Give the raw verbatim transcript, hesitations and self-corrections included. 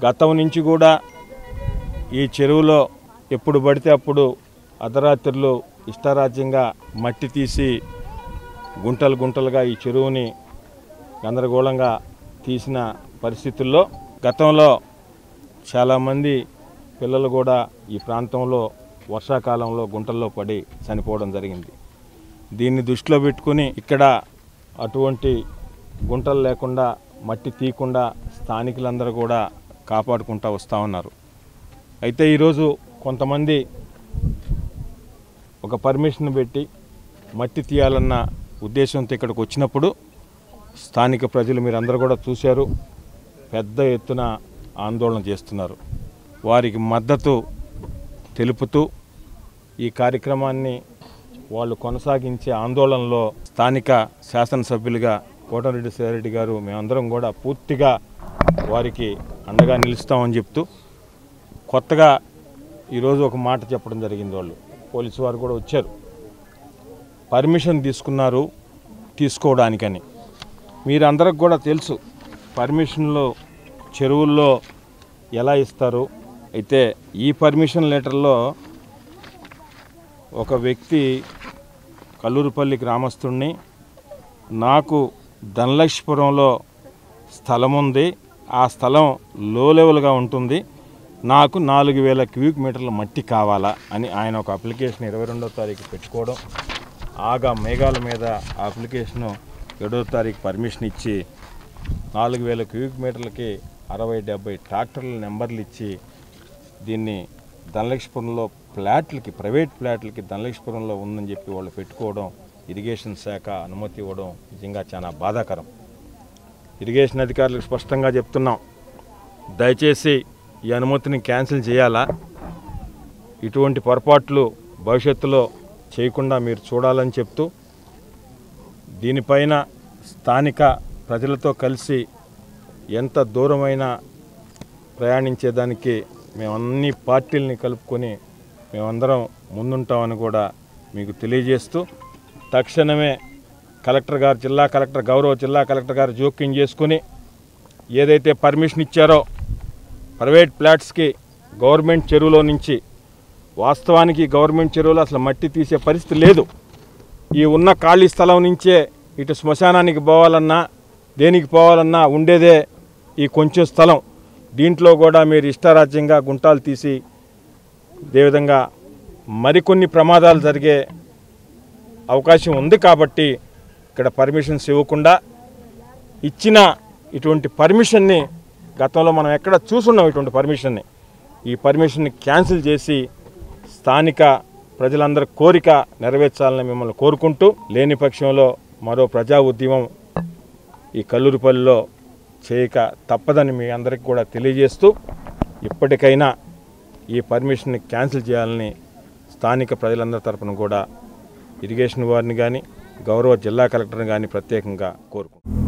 గతం నుంచి కూడా ఈ చెరువులో ఎప్పుడు పడితే అప్పుడు అర్ధరాత్రులు ఇష్టారాజ్యంగా మట్టి తీసి గుంటలు గుంటలుగా ఈ చెరువుని గందరగోళంగా తీసిన పరిస్థితుల్లో గతంలో చాలామంది పిల్లలు కూడా ఈ ప్రాంతంలో వర్షాకాలంలో గుంటల్లో పడి చనిపోవడం జరిగింది. దీన్ని దృష్టిలో పెట్టుకుని ఇక్కడ అటువంటి గుంటలు లేకుండా మట్టి తీయకుండా స్థానికులందరూ కూడా కాపాడుకుంటూ వస్తూ ఉన్నారు. అయితే ఈరోజు కొంతమంది ఒక పర్మిషన్ పెట్టి మట్టి తీయాలన్న ఉద్దేశంతో ఇక్కడికి వచ్చినప్పుడు స్థానిక ప్రజలు మీరందరూ కూడా చూశారు, పెద్ద ఎత్తున ఆందోళన చేస్తున్నారు. వారికి మద్దతు తెలుపుతూ ఈ కార్యక్రమాన్ని వాళ్ళు కొనసాగించే ఆందోళనలో స్థానిక శాసనసభ్యులుగా కోటమిరెడ్డి శ్రీధర్ గారు మేమందరం కూడా పూర్తిగా వారికి అండగా నిలుస్తామని చెప్తూ కొత్తగా ఈరోజు ఒక మాట చెప్పడం జరిగింది. వాళ్ళు పోలీసు వారు కూడా వచ్చారు, పర్మిషన్ తీసుకున్నారు తీసుకోవడానికని. మీరందరికి కూడా తెలుసు పర్మిషన్లు చెరువుల్లో ఎలా ఇస్తారు. అయితే ఈ పర్మిషన్ లెటర్లో ఒక వ్యక్తి కల్లూరుపల్లి గ్రామస్తుడిని, నాకు ధనలక్ష్మీపురంలో స్థలం ఉంది, ఆ స్థలం లో లెవెల్గా ఉంటుంది, నాకు నాలుగు వేల క్యూబిక్ మీటర్ల మట్టి కావాలా అని ఆయన ఒక అప్లికేషన్ ఇరవై రెండవ తారీఖు పెట్టుకోవడం, ఆగా మేఘాల మీద ఆ అప్లికేషను ఏడవ తారీఖు పర్మిషన్ ఇచ్చి నాలుగు వేల క్యూబిక్ మీటర్లకి అరవై డెబ్బై ట్రాక్టర్ల నెంబర్లు ఇచ్చి దీన్ని ధనలక్ష్మీపురంలో ఫ్లాట్లకి ప్రైవేట్ ఫ్లాట్లకి ధనలక్ష్మీపురంలో ఉందని చెప్పి వాళ్ళు పెట్టుకోవడం, ఇరిగేషన్ శాఖ అనుమతి ఇవ్వడం నిజంగా చాలా బాధాకరం. ఇరిగేషన్ అధికారులకు స్పష్టంగా చెప్తున్నాం, దయచేసి ఈ అనుమతిని క్యాన్సిల్ చేయాలా, ఇటువంటి పొరపాట్లు భవిష్యత్తులో చేయకుండా మీరు చూడాలని చెప్తూ దీనిపైన స్థానిక ప్రజలతో కలిసి ఎంత దూరమైనా ప్రయాణించేదానికి మేము అన్ని పార్టీలని కలుపుకొని మేమందరం ముందుంటామని కూడా మీకు తెలియజేస్తూ తక్షణమే కలెక్టర్ గారు, జిల్లా కలెక్టర్ గౌరవ జిల్లా కలెక్టర్ గారు జోక్యం చేసుకుని ఏదైతే పర్మిషన్ ఇచ్చారో ప్రైవేట్ ఫ్లాట్స్కి గవర్నమెంట్ చెరువులో నుంచి, వాస్తవానికి గవర్నమెంట్ చెరువులో అసలు మట్టి తీసే పరిస్థితి లేదు. ఈ ఉన్న ఖాళీ స్థలం నుంచే ఇటు శ్మశానానికి పోవాలన్నా దేనికి పోవాలన్నా ఉండేదే ఈ కొంచెం స్థలం. దీంట్లో కూడా మీరు ఇష్టారాజ్యంగా గుంటాలు తీసి అదేవిధంగా మరికొన్ని ప్రమాదాలు జరిగే అవకాశం ఉంది. కాబట్టి ఇక్కడ పర్మిషన్స్ ఇవ్వకుండా ఇచ్చిన ఇటువంటి పర్మిషన్ని గతంలో మనం ఎక్కడ చూసున్నాం, ఇటువంటి పర్మిషన్ని ఈ పర్మిషన్ని క్యాన్సిల్ చేసి స్థానిక ప్రజలందరి కోరిక నెరవేర్చాలని మిమ్మల్ని కోరుకుంటూ, లేని పక్షంలో మరో ప్రజా ఉద్యమం ఈ కల్లూరుపల్లిలో చేయక తప్పదని మీ అందరికీ కూడా తెలియజేస్తూ ఇప్పటికైనా ఈ పర్మిషన్ని క్యాన్సిల్ చేయాలని స్థానిక ప్రజలందరి తరపున కూడా ఇరిగేషన్ వారిని కానీ గౌరవ జిల్లా కలెక్టర్ని కానీ ప్రత్యేకంగా కోరుకుంటున్నాను.